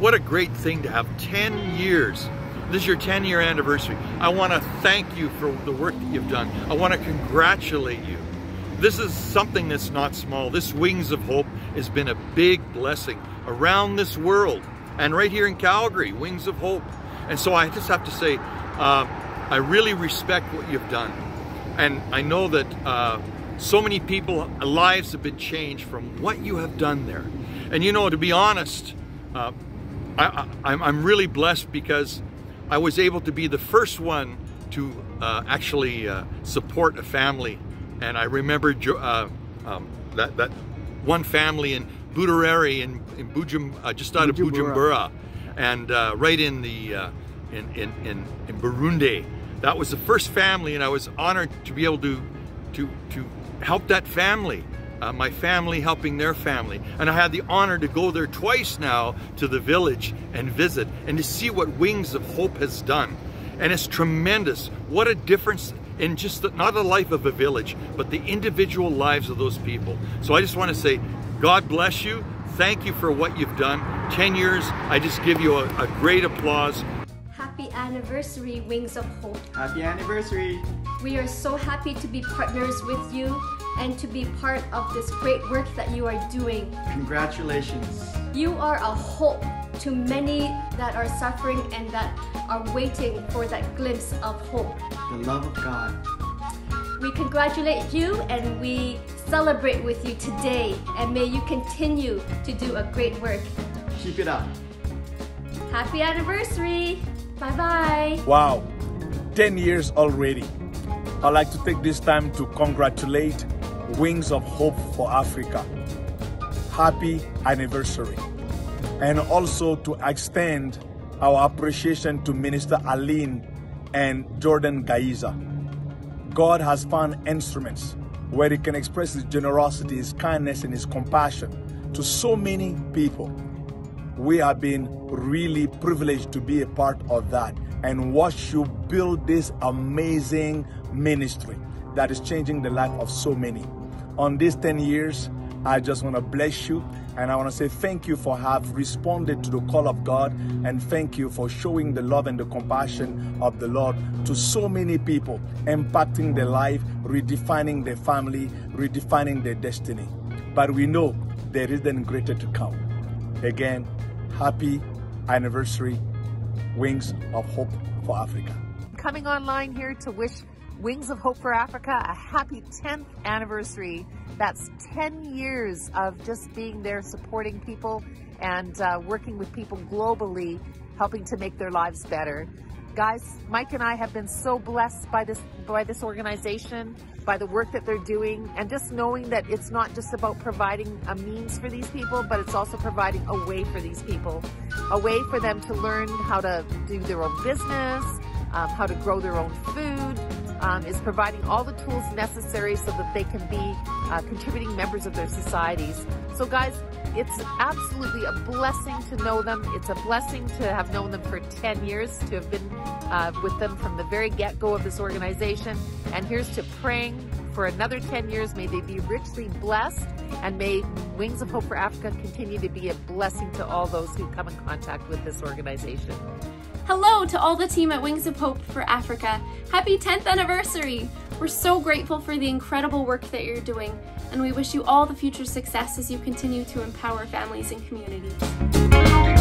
what a great thing to have 10 years. This is your 10-year anniversary. I want to thank you for the work that you've done. I want to congratulate you. This is something that's not small. This Wings of Hope has been a big blessing around this world, and right here in Calgary, Wings of Hope. And so I just have to say, I really respect what you've done. And I know that so many people's lives have been changed from what you have done there. And you know, to be honest, I'm really blessed because I was able to be the first one to actually support a family. And I remember that one family in Burundi in just out of Bujumbura, and right in Burundi. That was the first family, and I was honored to be able to help that family. My family helping their family. And I had the honor to go there twice now to the village and visit and to see what Wings of Hope has done. And it's tremendous. What a difference in just not the life of a village, but the individual lives of those people. So I just want to say, God bless you. Thank you for what you've done. 10 years, I just give you a great applause. Happy anniversary, Wings of Hope. Happy anniversary. We are so happy to be partners with you and to be part of this great work that you are doing. Congratulations. You are a hope to many that are suffering and that are waiting for that glimpse of hope. The love of God. We congratulate you and we celebrate with you today, and may you continue to do a great work. Keep it up. Happy anniversary. Bye-bye. Wow, 10 years already. I'd like to take this time to congratulate Wings of Hope for Africa. Happy anniversary. And also to extend our appreciation to Minister Aline and Jordan Gaiza. God has found instruments where he can express his generosity, his kindness, and his compassion to so many people. We have been really privileged to be a part of that and watch you build this amazing ministry that is changing the life of so many. On these 10 years, I just want to bless you, and I want to say thank you for have responded to the call of God, and thank you for showing the love and the compassion of the Lord to so many people, impacting their life, redefining their family, redefining their destiny. But we know there is then greater to come. Again, happy anniversary, Wings of Hope for Africa. Coming online here to wish Wings of Hope for Africa a happy 10th anniversary. That's 10 years of just being there, supporting people and working with people globally, helping to make their lives better. Guys, Mike and I have been so blessed by this organization, by the work that they're doing, and just knowing that it's not just about providing a means for these people, but it's also providing a way for these people, a way for them to learn how to do their own business, how to grow their own food, is providing all the tools necessary so that they can be contributing members of their societies. So guys, it's absolutely a blessing to know them. It's a blessing to have known them for 10 years, to have been with them from the very get-go of this organization. And here's to praying for another 10 years. May they be richly blessed, and may Wings of Hope for Africa continue to be a blessing to all those who come in contact with this organization. Hello to all the team at Wings of Hope for Africa. Happy 10th anniversary! We're so grateful for the incredible work that you're doing, and we wish you all the future success as you continue to empower families and communities.